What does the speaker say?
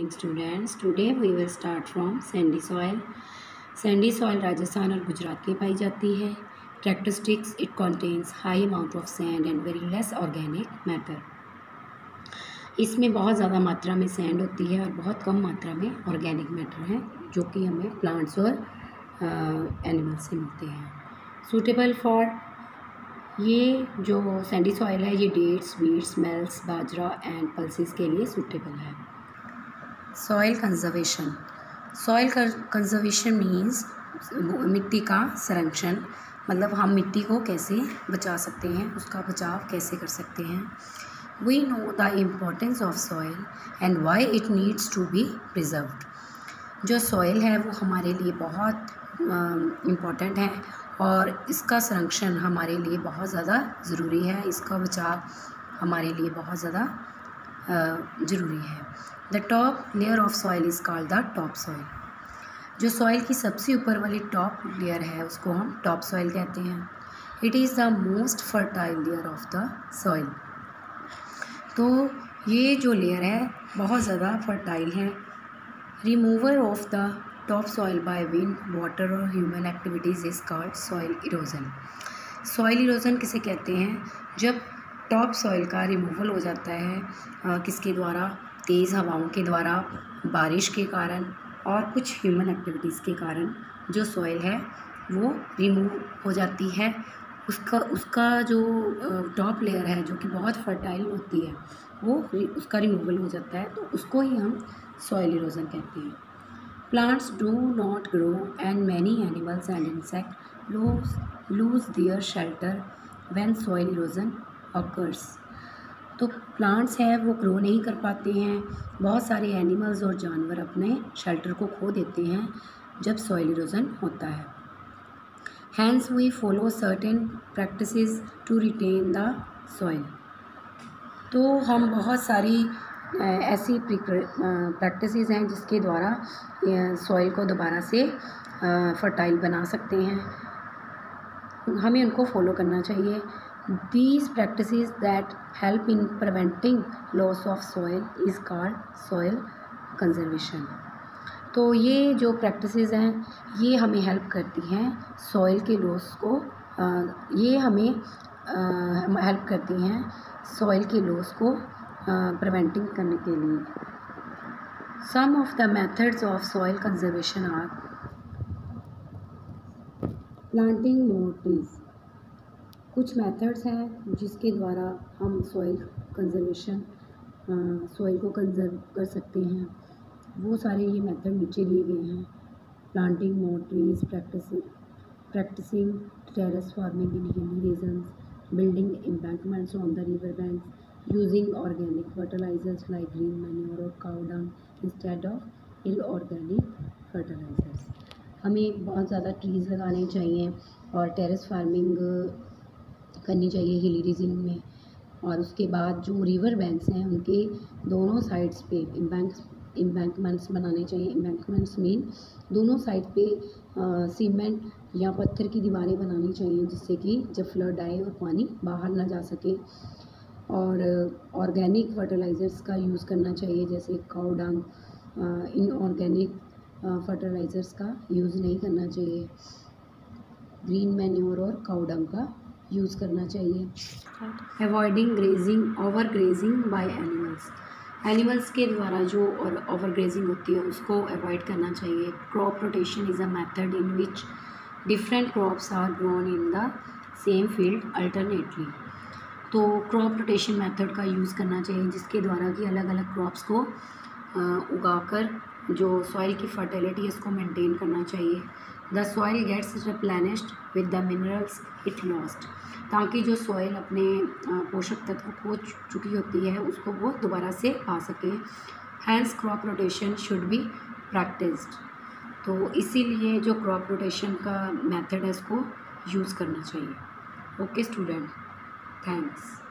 morning students. Today we will start from sandy soil. Sandy soil Rajasthan और गुजरात में पाई जाती है. Characteristics: it contains high amount of sand and very less organic matter. इसमें बहुत ज़्यादा मात्रा में सैंड होती है और बहुत कम मात्रा में ऑर्गेनिक मैटर है जो कि हमें प्लांट्स और एनिमल्स से मिलते हैं. सूटेबल फॉर, ये जो सैंडी सॉइल है ये dates, wheats, males, bajra and pulses के लिए सूटेबल है. Soil conservation. Soil conservation means मिट्टी का संरक्षण, मतलब हम मिट्टी को कैसे बचा सकते हैं, उसका बचाव कैसे कर सकते हैं. We know the importance of soil and why it needs to be preserved. जो सॉइल है वो हमारे लिए बहुत इम्पोर्टेंट है और इसका संरक्षण हमारे लिए बहुत ज़्यादा ज़रूरी है, इसका बचाव हमारे लिए बहुत ज़्यादा ज़रूरी है. The top layer of soil is called the top soil. जो सॉइल की सबसे ऊपर वाली टॉप लेयर है उसको हम टॉप सॉइल कहते हैं. It is the most fertile layer of the soil. तो ये जो लेयर है बहुत ज़्यादा फर्टाइल है. Removal of the top soil by wind, water और human activities is called soil erosion. Soil erosion किसे कहते हैं? जब टॉप सॉइल का रिमूवल हो जाता है किसके द्वारा? तेज़ हवाओं के द्वारा, बारिश के कारण और कुछ ह्यूमन एक्टिविटीज़ के कारण जो सॉइल है वो रिमूव हो जाती है. उसका जो टॉप लेयर है जो कि बहुत फर्टाइल होती है वो उसका रिमूवल हो जाता है, तो उसको ही हम सॉइल इरोजन कहते हैं. Plants do not grow and many animals and insects lose their shelter when soil erosion occurs. तो प्लांट्स हैं वो ग्रो नहीं कर पाते हैं, बहुत सारे एनिमल्स और जानवर अपने शेल्टर को खो देते हैं जब सॉइल इरोजन होता है. Hence we follow certain practices to retain the soil. तो हम बहुत सारी ऐसी प्रैक्टिसेस हैं जिसके द्वारा सॉइल को दोबारा से फर्टाइल बना सकते हैं, हमें उनको फॉलो करना चाहिए. These practices that help in preventing loss of soil is called soil conservation. तो ये जो प्रैक्टिसेस हैं ये हमें हेल्प करती हैं सॉइल के लॉस को, ये हमें हेल्प करती हैं सॉइल के लॉस को प्रिवेंटिंग करने के लिए. Some of the methods of soil conservation are planting more trees. कुछ मेथड्स हैं जिसके द्वारा हम सॉइल कंजर्वेशन, सॉइल को कंजर्व कर सकते हैं. वो सारे ये मेथड नीचे दिए गए हैं. Planting more trees, practising terrace farming in hilly regions, building embankments on the river banks, using organic fertilizers like green manure or cow dung instead of inorganic fertilizers. हमें बहुत ज़्यादा ट्रीज़ लगाने चाहिए और टेरेस फार्मिंग करनी चाहिए hilly region में. और उसके बाद जो रिवर बैंक्स हैं उनके दोनों साइड्स पे एम्बैंकमेंट्स बनाने चाहिए. एम्बैंकमेंट्स मीन दोनों साइड पे सीमेंट या पत्थर की दीवारें बनानी चाहिए जिससे कि जब फ्लड आए और पानी बाहर ना जा सके. और ऑर्गेनिक फर्टिलाइज़र्स का यूज़ करना चाहिए जैसे काऊ डंग. इनऑर्गेनिक फर्टिलाइज़र्स का यूज़ नहीं करना चाहिए. ग्रीन मैन्योर और काऊ डंग का यूज़ करना चाहिए. Avoiding grazing, overgrazing by animals. Animals के द्वारा जो ओवर ग्रेजिंग होती है उसको अवॉइड करना चाहिए. Crop rotation is a method in which different crops are grown in the same field alternately. तो क्रॉप रोटेशन मेथड का यूज़ करना चाहिए जिसके द्वारा कि अलग अलग क्रॉप्स को उगाकर जो सॉइल की फर्टिलिटी है उसको मेंटेन करना चाहिए. The soil gets replenished with the minerals it lost. ताकि जो सॉइल अपने पोषक तत्व खो चुकी होती है उसको वो दोबारा से पा सके. Hence crop rotation should be practised. तो इसीलिए जो क्रॉप रोटेशन का मेथड है इसको यूज़ करना चाहिए. Okay student, thanks.